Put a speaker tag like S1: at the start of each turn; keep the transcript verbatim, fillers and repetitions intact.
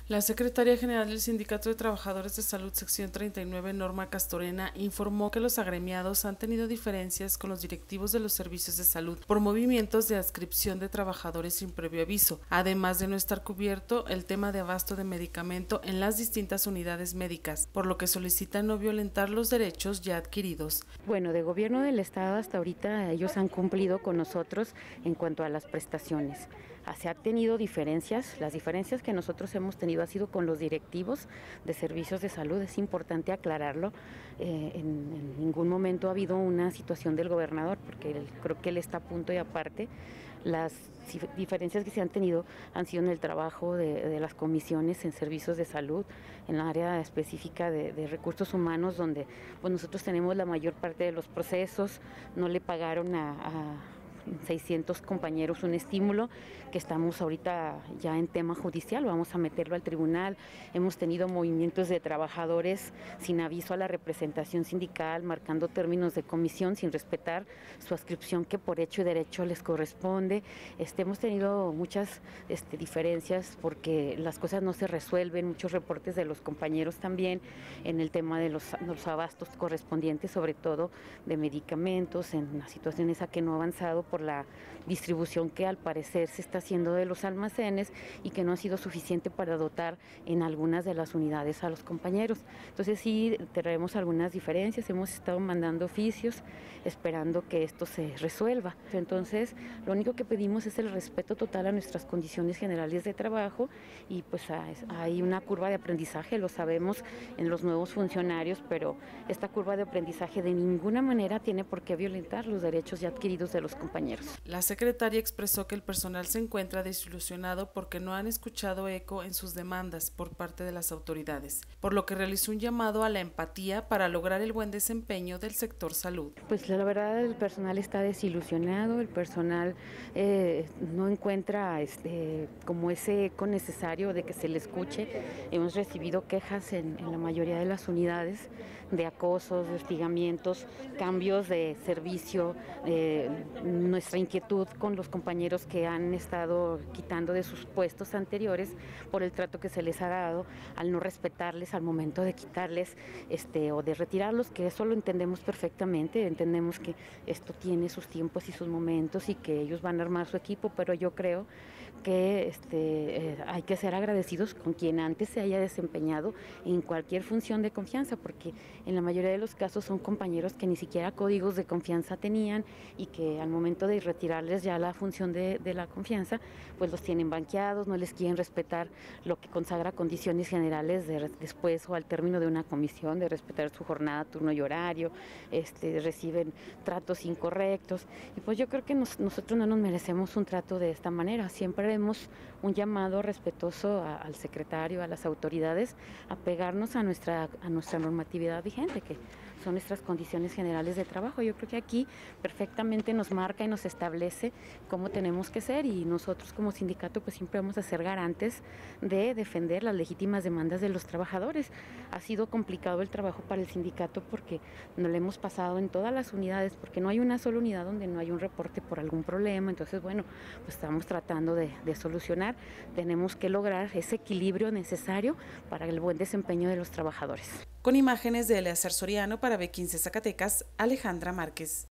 S1: La secretaria general del Sindicato de Trabajadores de Salud Sección treinta y nueve, Norma Castorena, informó que los agremiados han tenido diferencias con los directivos de los servicios de salud por movimientos de adscripción de trabajadores sin previo aviso, además de no estar cubierto el tema de abasto de medicamento en las distintas unidades médicas, por lo que solicitan no violentar los derechos ya adquiridos.
S2: Bueno, de gobierno del estado hasta ahorita ellos han cumplido con nosotros en cuanto a las prestaciones. Se han tenido diferencias, las diferencias que nosotros hemos tenido ha sido con los directivos de servicios de salud, es importante aclararlo, eh, en, en ningún momento ha habido una situación del gobernador, porque él, creo que él está a punto y aparte. Las diferencias que se han tenido han sido en el trabajo de, de las comisiones en servicios de salud, en la área específica de, de recursos humanos, donde pues, nosotros tenemos la mayor parte de los procesos, no le pagaron a, a seiscientos compañeros un estímulo, que estamos ahorita ya en tema judicial, vamos a meterlo al tribunal. Hemos tenido movimientos de trabajadores sin aviso a la representación sindical, marcando términos de comisión sin respetar su adscripción que por hecho y derecho les corresponde. Este, hemos tenido muchas este, diferencias porque las cosas no se resuelven, muchos reportes de los compañeros también en el tema de los, los abastos correspondientes, sobre todo de medicamentos, en las situaciones a que no ha avanzado por la distribución que al parecer se está haciendo de los almacenes y que no ha sido suficiente para dotar en algunas de las unidades a los compañeros. Entonces sí traemos algunas diferencias, hemos estado mandando oficios esperando que esto se resuelva. Entonces lo único que pedimos es el respeto total a nuestras condiciones generales de trabajo y pues hay una curva de aprendizaje, lo sabemos en los nuevos funcionarios, pero esta curva de aprendizaje de ninguna manera tiene por qué violentar los derechos ya adquiridos de los compañeros.
S1: La secretaria expresó que el personal se encuentra desilusionado porque no han escuchado eco en sus demandas por parte de las autoridades, por lo que realizó un llamado a la empatía para lograr el buen desempeño del sector salud.
S2: Pues la verdad el personal está desilusionado, el personal eh, no encuentra este, como ese eco necesario de que se le escuche. Hemos recibido quejas en, en la mayoría de las unidades de acosos, de hostigamientos, cambios de servicio, eh, nuestra inquietud con los compañeros que han estado quitando de sus puestos anteriores por el trato que se les ha dado, al no respetarles al momento de quitarles este, o de retirarlos, que eso lo entendemos perfectamente, entendemos que esto tiene sus tiempos y sus momentos y que ellos van a armar su equipo, pero yo creo que este, eh, hay que ser agradecidos con quien antes se haya desempeñado en cualquier función de confianza, porque en la mayoría de los casos son compañeros que ni siquiera códigos de confianza tenían y que al momento de retirarles ya la función de, de la confianza, pues los tienen banqueados, no les quieren respetar lo que consagra condiciones generales de, después o al término de una comisión, de respetar su jornada, turno y horario, este, reciben tratos incorrectos y pues yo creo que nos, nosotros no nos merecemos un trato de esta manera. Siempre haremos un llamado respetuoso a, al secretario, a las autoridades, a pegarnos a nuestra, a nuestra normatividad vigente, que son nuestras condiciones generales de trabajo. Yo creo que aquí perfectamente nos marca y nos establece cómo tenemos que ser y nosotros como sindicato pues siempre vamos a ser garantes de defender las legítimas demandas de los trabajadores. Ha sido complicado el trabajo para el sindicato porque no lo hemos pasado en todas las unidades, porque no hay una sola unidad donde no hay un reporte por algún problema. Entonces bueno, pues estamos tratando de, de solucionar, tenemos que lograr ese equilibrio necesario para el buen desempeño de los trabajadores.
S1: Con imágenes de Eleazar Soriano para B quince Zacatecas, Alejandra Márquez.